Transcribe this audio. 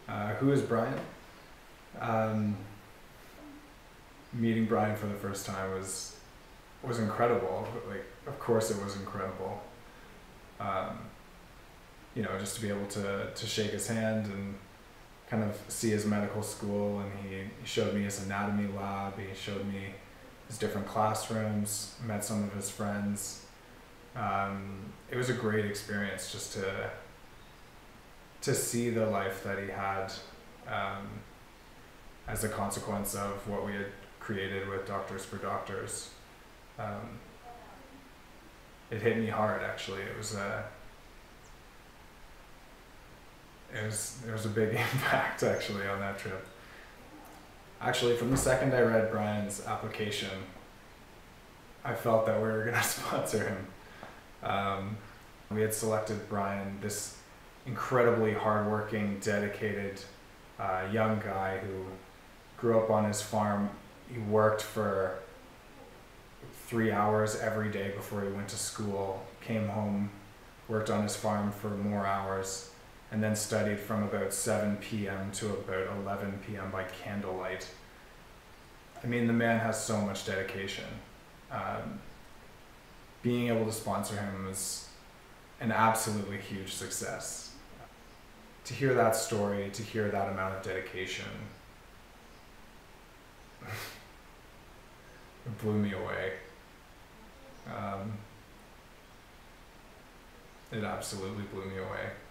Who is Brian? Um, Meeting Brian for the first time was incredible. Like, of course, it was incredible. Um, just to be able to shake his hand and kind of see his medical school, and he showed me his anatomy lab. He showed me his different classrooms. Met some of his friends. It was a great experience just to see the life that he had as a consequence of what we had created with Doctors for Doctors. It hit me hard, actually. There was a big impact, actually, on that trip. Actually, from the second I read Brian's application, I felt that we were going to sponsor him. We had selected Brian, this incredibly hardworking, dedicated young guy who grew up on his farm. He worked for 3 hours every day before he went to school, came home, worked on his farm for more hours, and then studied from about 7 p.m. to about 11 p.m. by candlelight. I mean, the man has so much dedication. Being able to sponsor him was an absolutely huge success. To hear that story, to hear that amount of dedication, it blew me away. It absolutely blew me away.